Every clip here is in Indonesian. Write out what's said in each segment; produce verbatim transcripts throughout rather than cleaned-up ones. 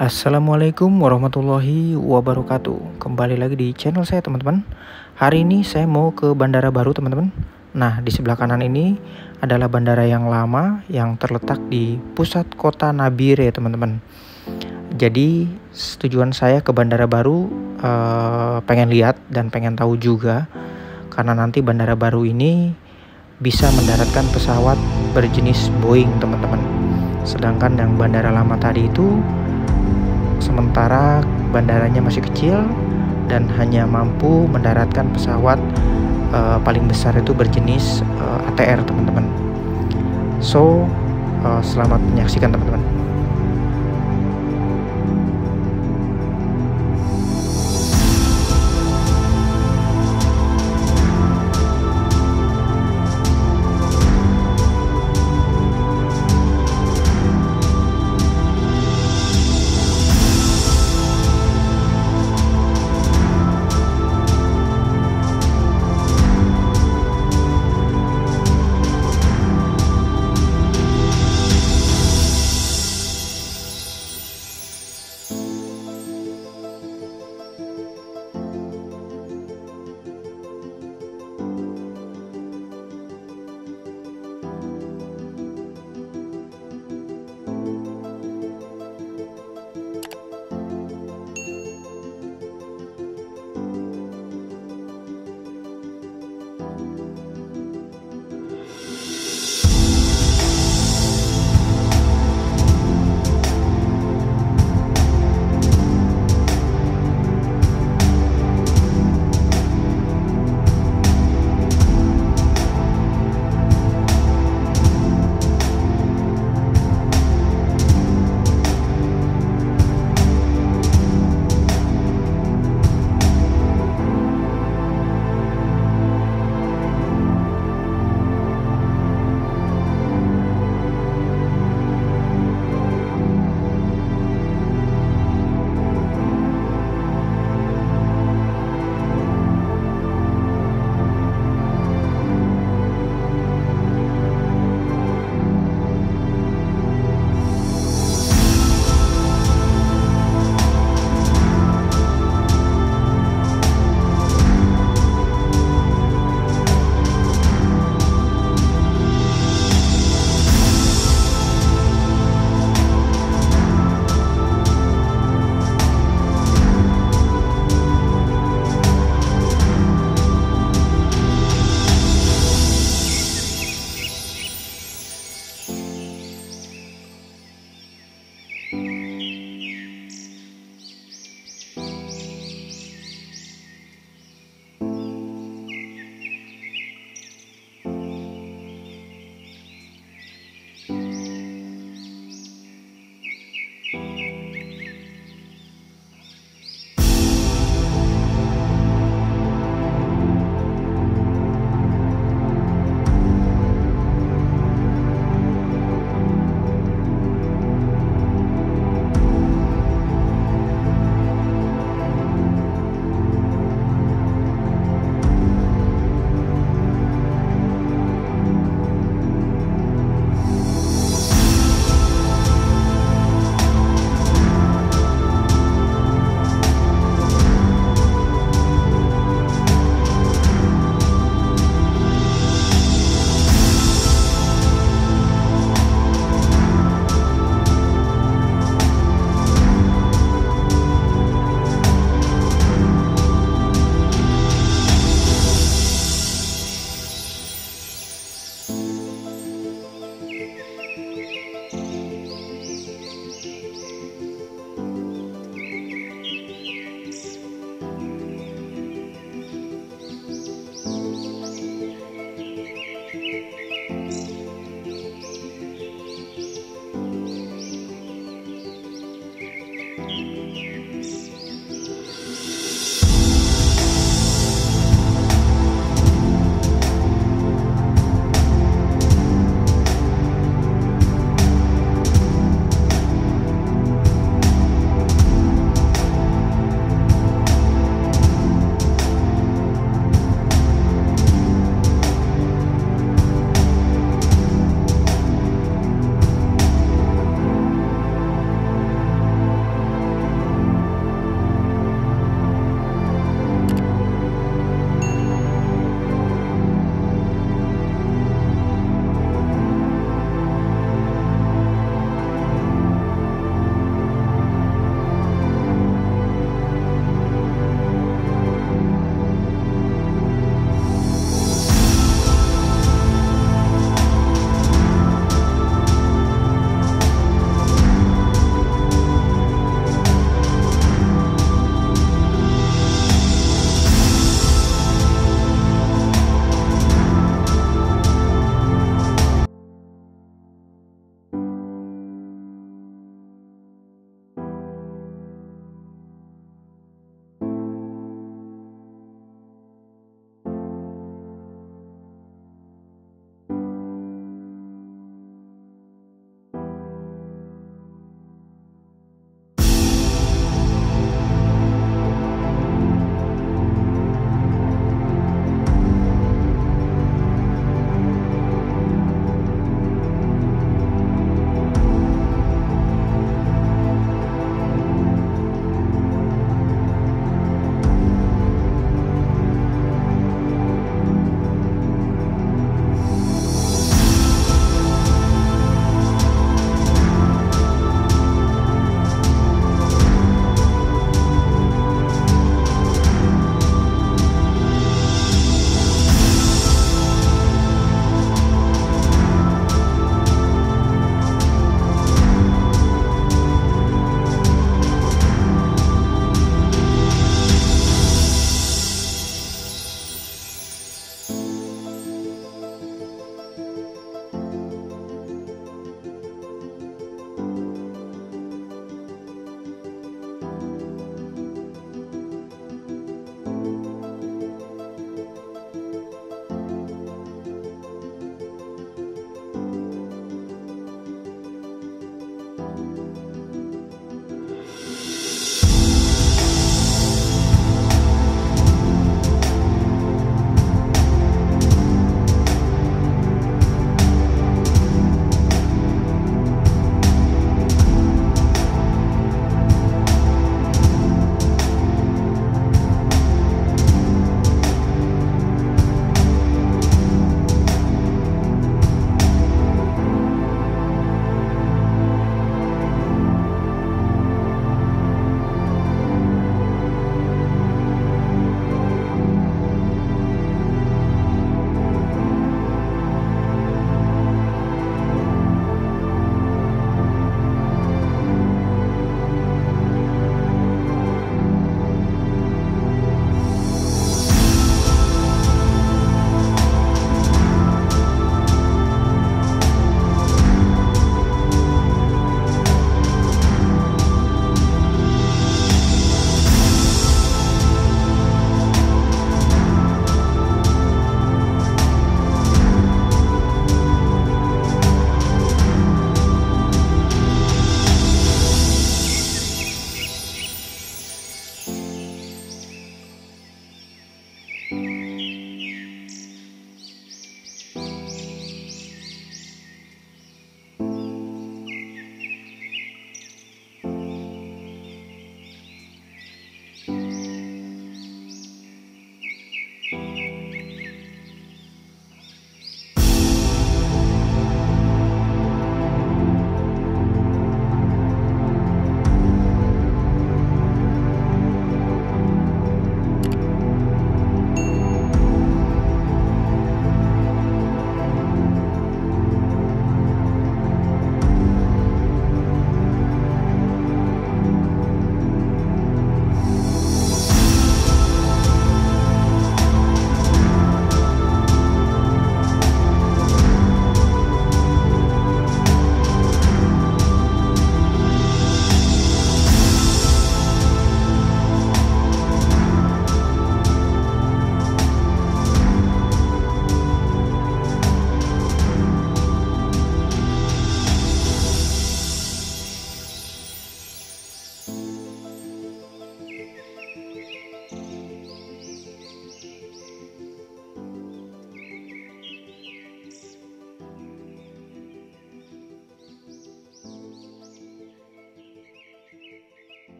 Assalamualaikum warahmatullahi wabarakatuh. Kembali lagi di channel saya teman-teman. Hari ini saya mau ke bandara baru teman-teman. Nah, di sebelah kanan ini adalah bandara yang lama yang terletak di pusat kota Nabire teman-teman. Jadi tujuan saya ke bandara baru eh, pengen lihat dan pengen tahu juga, karena nanti bandara baru ini bisa mendaratkan pesawat berjenis Boeing teman-teman. Sedangkan yang bandara lama tadi itu sementara bandaranya masih kecil dan hanya mampu mendaratkan pesawat uh, paling besar itu berjenis uh, A T R teman-teman. So uh, selamat menyaksikan teman-teman.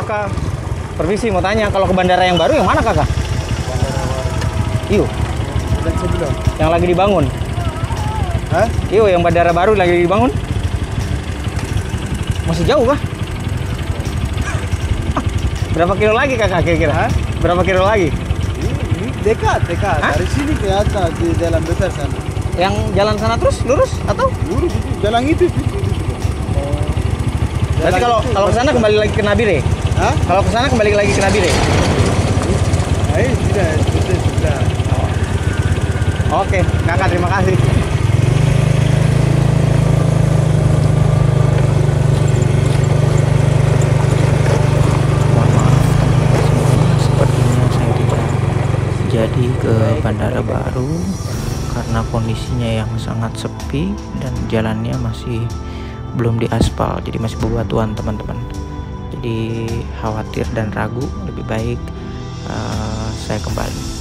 kakak. Permisi mau tanya, kalau ke bandara yang baru yang mana kakak? Bandara baru. Iyo. Dan sebelum. Yang lagi dibangun. Hah? Iyo, yang bandara baru lagi dibangun. Masih jauh kah? Berapa kilo lagi kakak kira-kira? Hah? Berapa kilo lagi? Ini, ini dekat, dekat. Hah? Dari sini ke atas di jalan besar sana. Yang jalan sana terus lurus atau? Lurus itu, jalan itu. itu, itu, itu. Oh. Jalan Berarti kalau itu, kalau ke sana kembali lagi ke Nabire. Hah? Kalau ke sana kembali lagi ke Nabire. Nah, ini sudah, sudah, sudah. Oke, kakak terima kasih. Mohon maaf teman-teman semua, sepertinya saya tidak jadi ke bandara baru karena kondisinya yang sangat sepi dan jalannya masih belum diaspal, jadi masih bebatuan teman-teman. Jadi khawatir dan ragu, lebih baik uh, saya kembali.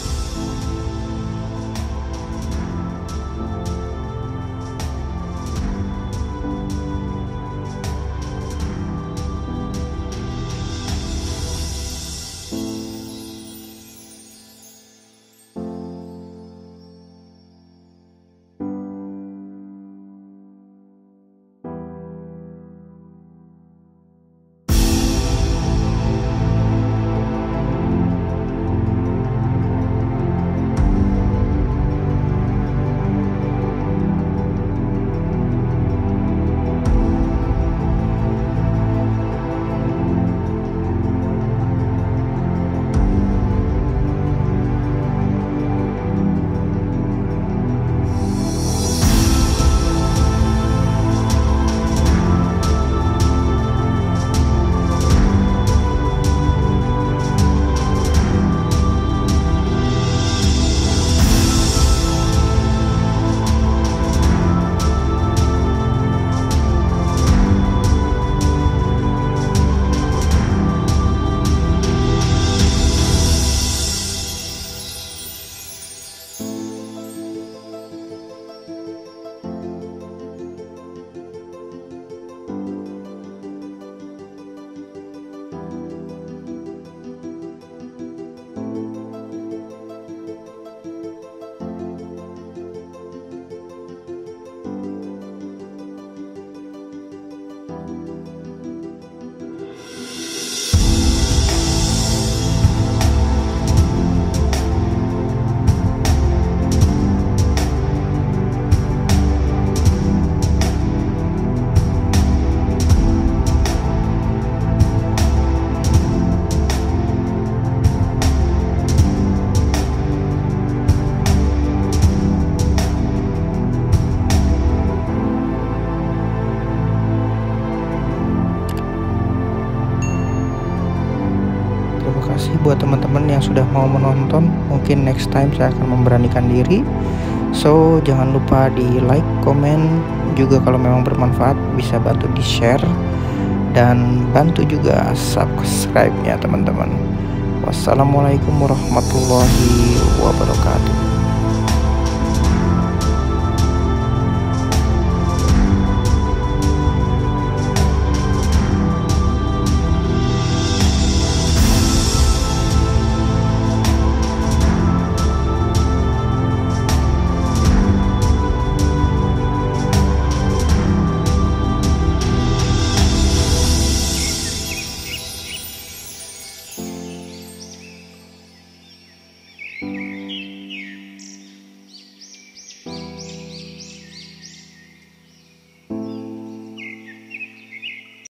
Terima kasih buat teman-teman yang sudah mau menonton. Mungkin next time saya akan memberanikan diri. So jangan lupa di like, komen, juga kalau memang bermanfaat bisa bantu di share dan bantu juga subscribe ya teman-teman. Wassalamualaikum warahmatullahi wabarakatuh.